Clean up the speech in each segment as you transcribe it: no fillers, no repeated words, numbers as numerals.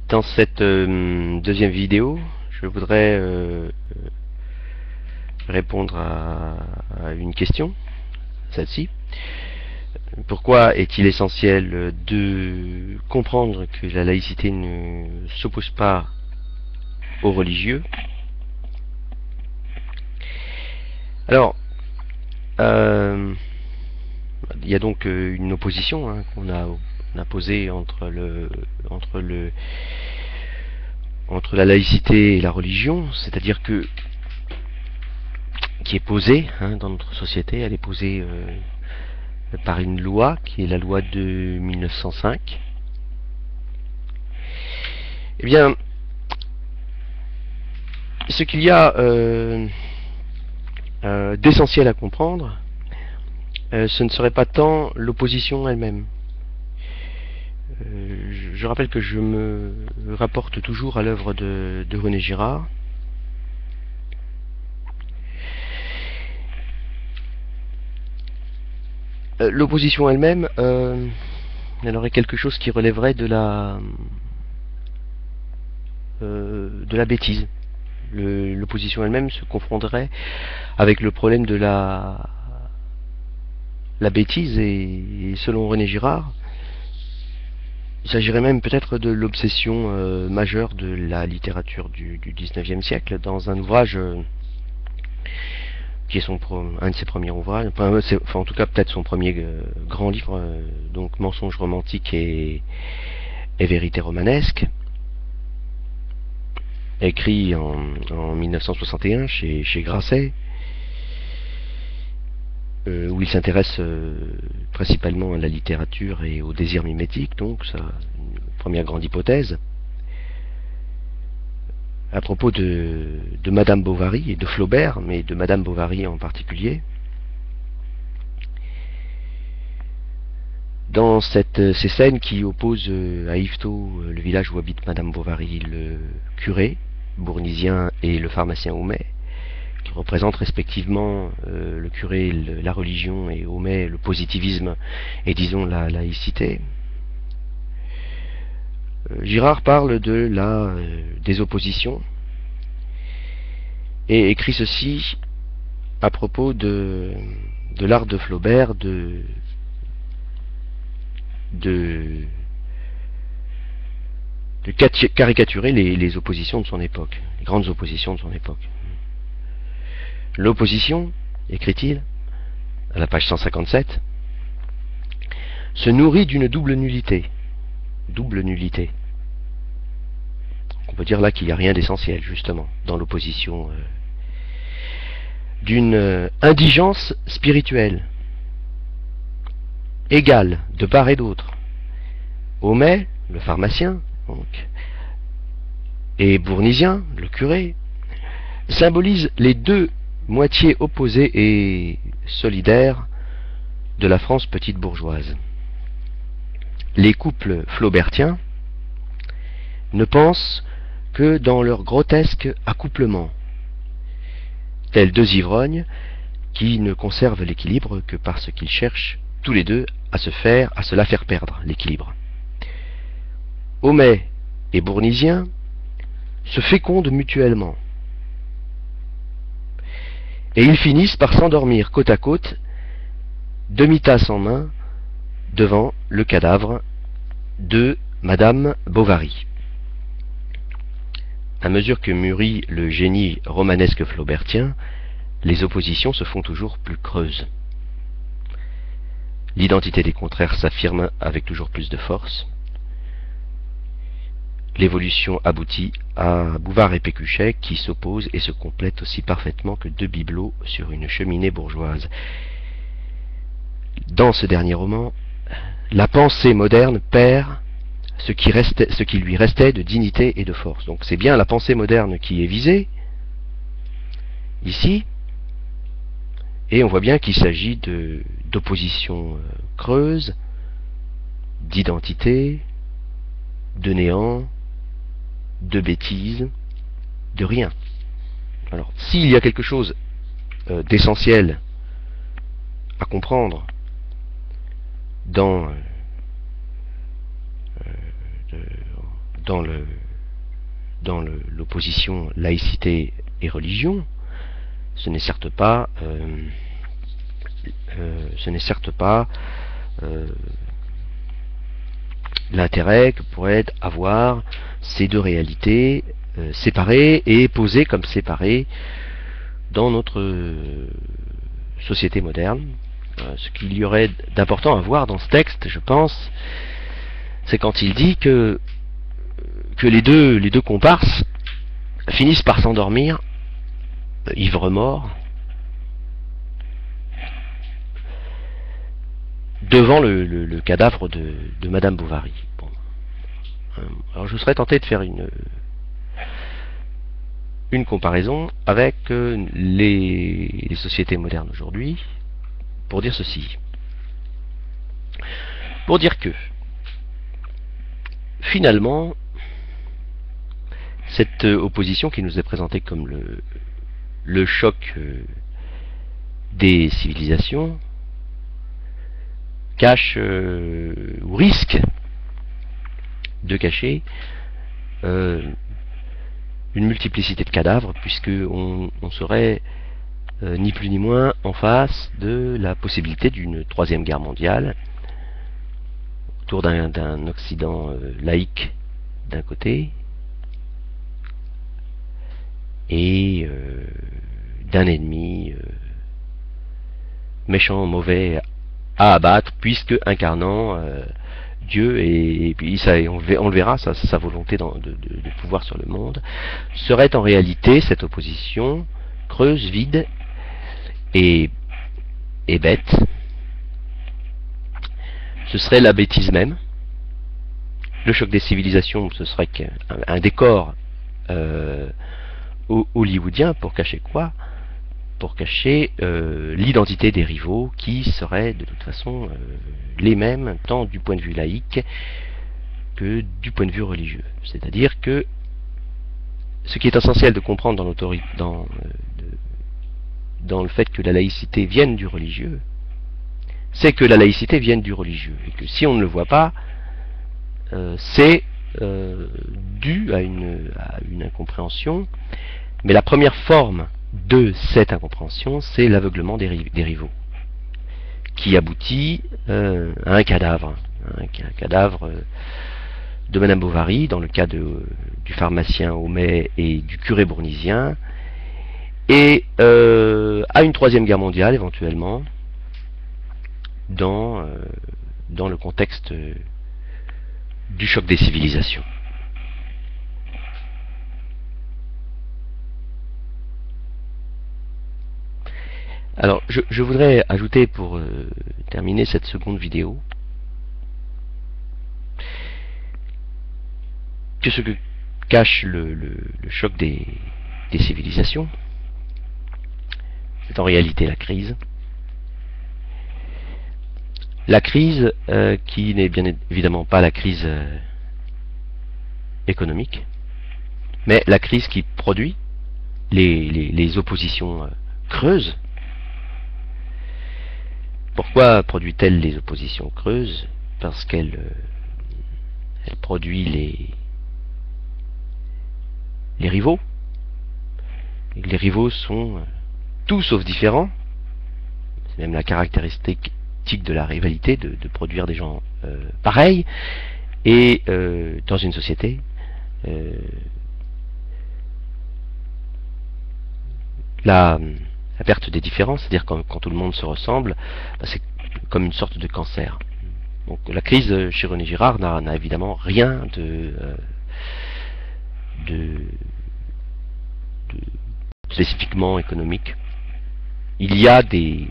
Dans cette deuxième vidéo, je voudrais répondre à une question, celle-ci. Pourquoi est-il essentiel de comprendre que la laïcité ne s'oppose pas aux religieux? Alors, il y a donc une opposition qu'on a posée entre la laïcité et la religion, c'est-à-dire qui est posée dans notre société. Elle est posée par une loi qui est la loi de 1905. Eh bien, ce qu'il y a d'essentiel à comprendre, ce ne serait pas tant l'opposition elle-même. Je rappelle que je me rapporte toujours à l'œuvre de René Girard. L'opposition elle-même, elle aurait quelque chose qui relèverait de la bêtise. L'opposition elle-même se confronterait avec le problème de la bêtise, et selon René Girard, il s'agirait même peut-être de l'obsession majeure de la littérature du XIXe siècle, dans un ouvrage qui est un de ses premiers ouvrages, enfin en tout cas peut-être son premier grand livre, donc Mensonges romantiques et Vérité romanesque, écrit en 1961 chez Grasset, où il s'intéresse principalement à la littérature et au désir mimétique, donc ça, une première grande hypothèse. À propos de Madame Bovary et de Flaubert, mais de Madame Bovary en particulier. Dans ces scènes qui opposent à Yvetot, le village où habite Madame Bovary, le curé bournisien et le pharmacien Homais, qui représentent respectivement le curé la religion et Homais le positivisme et disons la laïcité, Girard parle des oppositions et écrit ceci à propos de l'art de Flaubert de caricaturer les oppositions de son époque, les grandes oppositions de son époque. L'opposition, écrit-il, à la page 157, se nourrit d'une double nullité. Double nullité. On peut dire là qu'il n'y a rien d'essentiel, justement, dans l'opposition. D'une indigence spirituelle, égale de part et d'autre. Homais, le pharmacien, donc, et Bournisien, le curé, symbolisent les deux moitiés opposées et solidaires de la France petite bourgeoise. Les couples flaubertiens ne pensent que dans leur grotesque accouplement, tels deux ivrognes qui ne conservent l'équilibre que parce qu'ils cherchent tous les deux à se la faire perdre, l'équilibre. Homais et Bournisien se fécondent mutuellement, et ils finissent par s'endormir côte à côte, demi-tasse en main, devant le cadavre de Madame Bovary. À mesure que mûrit le génie romanesque flaubertien, les oppositions se font toujours plus creuses. L'identité des contraires s'affirme avec toujours plus de force. L'évolution aboutit à Bouvard et Pécuchet qui s'opposent et se complètent aussi parfaitement que deux bibelots sur une cheminée bourgeoise. Dans ce dernier roman, la pensée moderne perd ce qui lui restait de dignité et de force. Donc c'est bien la pensée moderne qui est visée ici, et on voit bien qu'il s'agit d'opposition creuse, d'identité, de néant, de bêtise, de rien. Alors, s'il y a quelque chose d'essentiel à comprendre dans dans l'opposition laïcité et religion, ce n'est certes pas l'intérêt que pourrait avoir ces deux réalités séparées et posées comme séparées dans notre société moderne. Ce qu'il y aurait d'important à voir dans ce texte, je pense, c'est quand il dit que les deux comparses finissent par s'endormir, ivres-morts, devant le cadavre de Madame Bovary. Bon. Alors je serais tenté de faire une comparaison avec les sociétés modernes aujourd'hui, pour dire ceci. Pour dire que, finalement, cette opposition qui nous est présentée comme le choc des civilisations cache ou risque de cacher une multiplicité de cadavres, puisque on serait ni plus ni moins en face de la possibilité d'une troisième guerre mondiale autour d'un Occident laïque d'un côté et d'un ennemi méchant, mauvais à abattre, puisque incarnant Dieu, et puis ça, on le verra, sa volonté de pouvoir sur le monde, serait en réalité cette opposition creuse, vide et bête. Ce serait la bêtise même. Le choc des civilisations, ce serait un décor hollywoodien, pour cacher quoi? Pour cacher l'identité des rivaux, qui seraient de toute façon les mêmes, tant du point de vue laïque que du point de vue religieux. C'est-à-dire que ce qui est essentiel de comprendre dans le fait que la laïcité vienne du religieux, c'est que la laïcité vienne du religieux, et que si on ne le voit pas, c'est dû à une incompréhension, mais la première forme de cette incompréhension, c'est l'aveuglement des rivaux, qui aboutit à un cadavre, de Madame Bovary, dans le cas du pharmacien Homais et du curé bournisien, et à une troisième guerre mondiale éventuellement, dans le contexte du choc des civilisations. Alors, je voudrais ajouter, pour terminer cette seconde vidéo, que ce que cache le choc des civilisations, c'est en réalité la crise. La crise qui n'est bien évidemment pas la crise économique, mais la crise qui produit les oppositions creuses. Pourquoi produit-elle les oppositions creuses? Parce qu'elle produit les rivaux. Et les rivaux sont tout sauf différents. C'est même la caractéristique de la rivalité de produire des gens pareils. Et dans une société, la perte des différences, c'est-à-dire quand tout le monde se ressemble, c'est comme une sorte de cancer. Donc la crise chez René Girard n'a évidemment rien de spécifiquement économique. Il y a des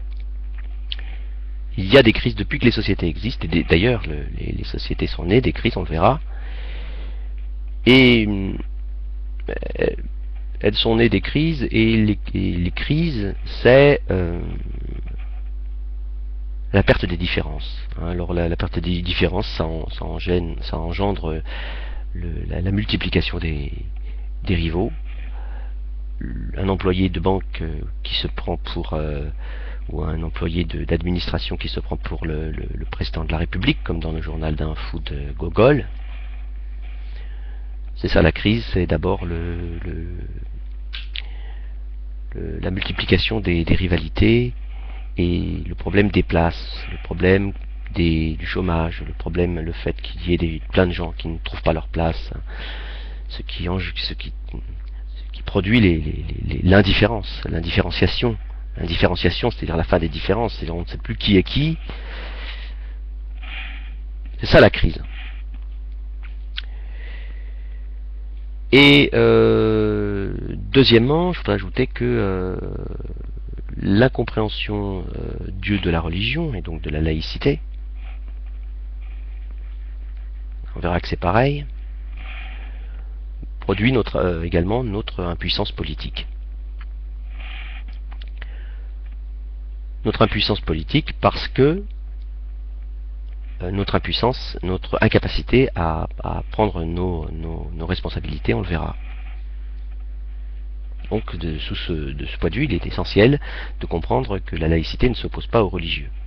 crises depuis que les sociétés existent, et d'ailleurs les sociétés sont nées des crises, on le verra. Et elles sont nées des crises, et les crises, c'est la perte des différences. Alors la perte des différences, ça engendre la multiplication des rivaux. Un employé de banque qui se prend pour ou un employé d'administration qui se prend pour le président de la République, comme dans le journal d'un fou de Gogol, C'est ça la crise, c'est d'abord la multiplication des rivalités et le problème des places, le problème du chômage, le fait qu'il y ait plein de gens qui ne trouvent pas leur place, ce qui produit l'indifférenciation, c'est-à-dire la fin des différences, c'est-à-dire on ne sait plus qui est qui. C'est ça la crise. Et deuxièmement, je voudrais ajouter que l'incompréhension Dieu de la religion et donc de la laïcité, on verra que c'est pareil, produit également notre impuissance politique. Notre impuissance politique parce que notre incapacité à prendre nos responsabilités, on le verra. Donc de ce point de vue, il est essentiel de comprendre que la laïcité ne s'oppose pas aux religieux.